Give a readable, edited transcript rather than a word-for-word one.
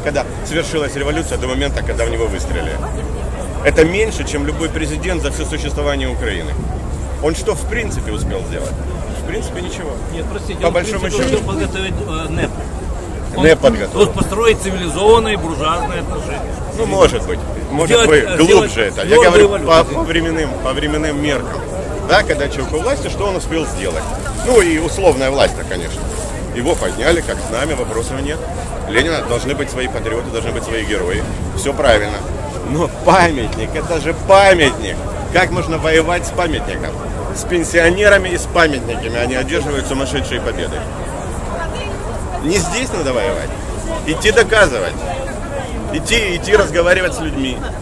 когда совершилась революция, до момента, когда в него выстрелили. Это меньше, чем любой президент за все существование Украины. Он что в принципе успел сделать? В принципе ничего. Нет, простите, по большому счету успел подготовить НЭП. НЭП подготовил. Он построить цивилизованные буржуазные отношения. Ну, может быть, Сделать глубже это. Я твердую говорю валюту. по временным меркам. Да, когда человек у власти, что он успел сделать? Ну и условная власть-то, конечно. Его подняли, как знамя, вопросов нет. Ленина должны быть свои патриоты, должны быть свои герои. Все правильно. Но памятник, это же памятник. Как можно воевать с памятником? С пенсионерами и с памятниками. Они одерживают сумасшедшие победы. Не здесь надо воевать. Идти доказывать. Идти разговаривать с людьми.